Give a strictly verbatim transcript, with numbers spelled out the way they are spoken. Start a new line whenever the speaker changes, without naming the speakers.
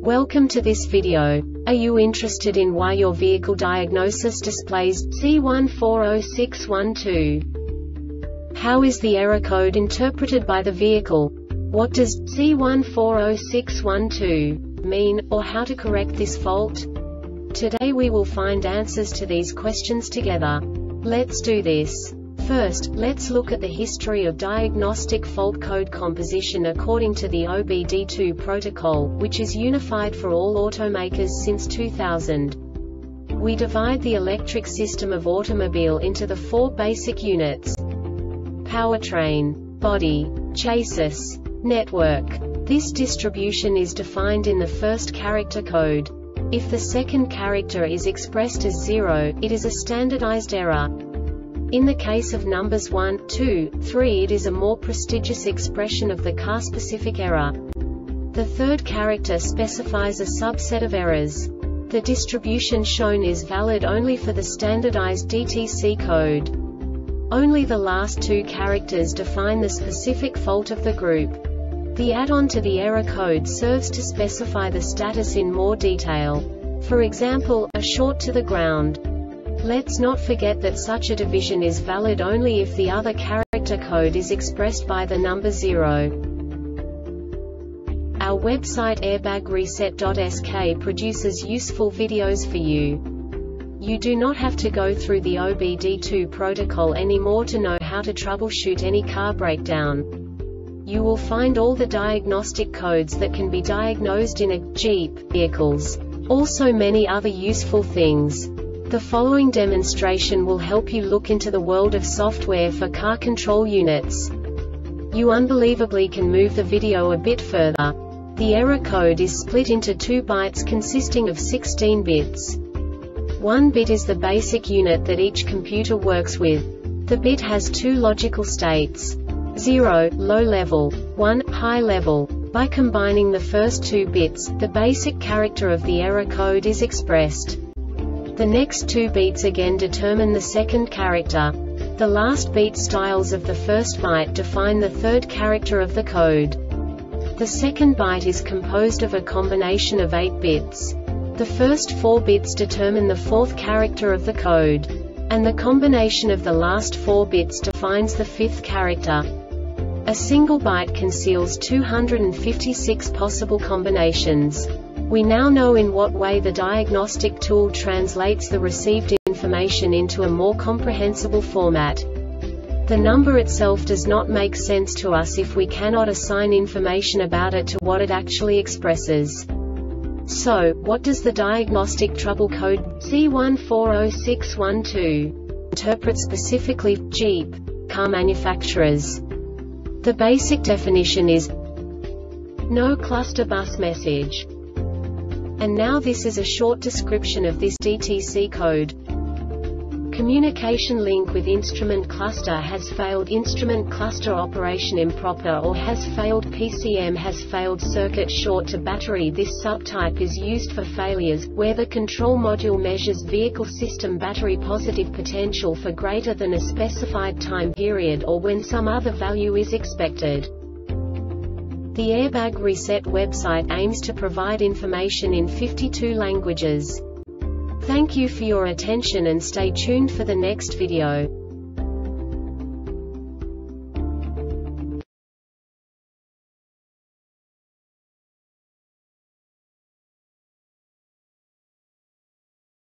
Welcome to this video. Are you interested in why your vehicle diagnosis displays C one four zero six one two? How is the error code interpreted by the vehicle? What does C one four zero six one two mean, or how to correct this fault? Today we will find answers to these questions together. Let's do this. First, let's look at the history of diagnostic fault code composition according to the O B D two protocol, which is unified for all automakers since two thousand. We divide the electric system of automobile into the four basic units: powertrain, body, chassis, network. This distribution is defined in the first character code. If the second character is expressed as zero, it is a standardized error. In the case of numbers one, two, three, it is a more prestigious expression of the car-specific error. The third character specifies a subset of errors. The distribution shown is valid only for the standardized D T C code. Only the last two characters define the specific fault of the group. The add-on to the error code serves to specify the status in more detail. For example, a short to the ground. Let's not forget that such a division is valid only if the other character code is expressed by the number zero. Our website airbag reset dot S K produces useful videos for you. You do not have to go through the O B D two protocol anymore to know how to troubleshoot any car breakdown. You will find all the diagnostic codes that can be diagnosed in a Jeep vehicles. Also many other useful things. The following demonstration will help you look into the world of software for car control units. You unbelievably can move the video a bit further. The error code is split into two bytes consisting of sixteen bits. One bit is the basic unit that each computer works with. The bit has two logical states: zero, low level, one, high level. By combining the first two bits, the basic character of the error code is expressed. The next two beats again determine the second character. The last beat styles of the first byte define the third character of the code. The second byte is composed of a combination of eight bits. The first four bits determine the fourth character of the code. And the combination of the last four bits defines the fifth character. A single byte conceals two hundred fifty-six possible combinations. We now know in what way the diagnostic tool translates the received information into a more comprehensible format. The number itself does not make sense to us if we cannot assign information about it to what it actually expresses. So, what does the diagnostic trouble code C one four zero six one two interpret specifically for Jeep car manufacturers? The basic definition is no cluster bus message. And now this is a short description of this D T C code. Communication link with instrument cluster has failed. Instrument cluster operation improper or has failed. P C M has failed. Circuit short to battery. This subtype is used for failures where the control module measures vehicle system battery positive potential for greater than a specified time period or when some other value is expected. The Airbag Reset website aims to provide information in fifty-two languages. Thank you for your attention and stay tuned for the next video.